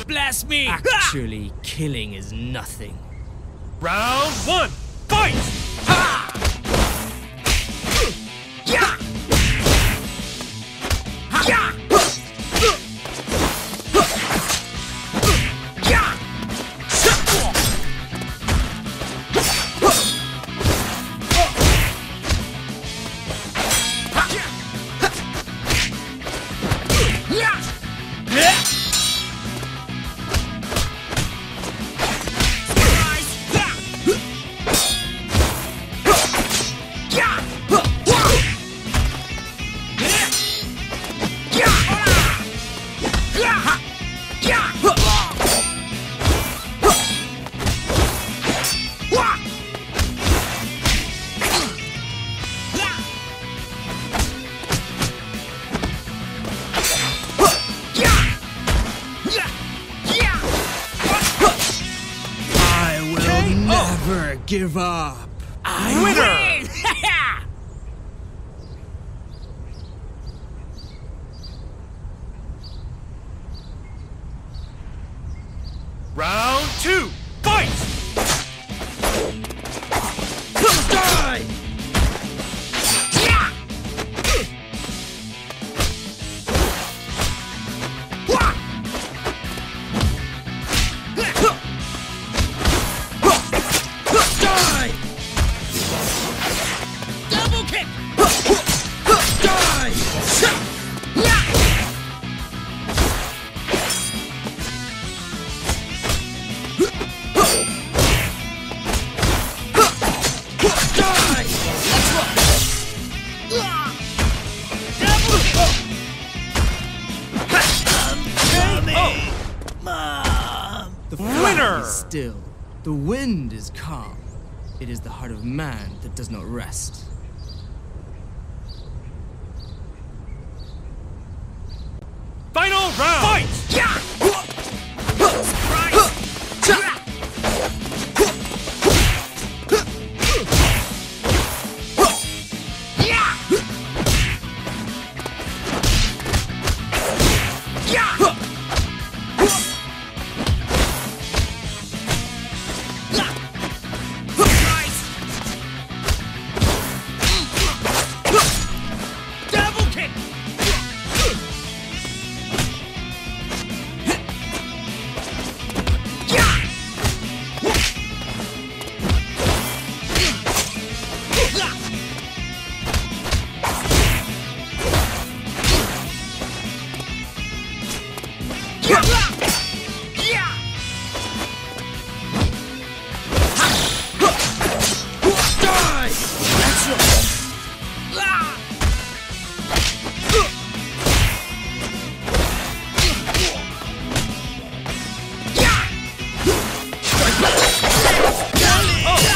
blast me! Actually, killing is nothing. Round one, fight! Yeah! Yeah! Never give up. Winner! Round two, fight! Die! Double kick! Die! The Winner! flag is still. The wind is calm. It is the heart of man that does not rest. Final round, fight!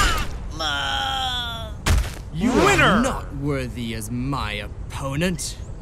You are not worthy as my opponent.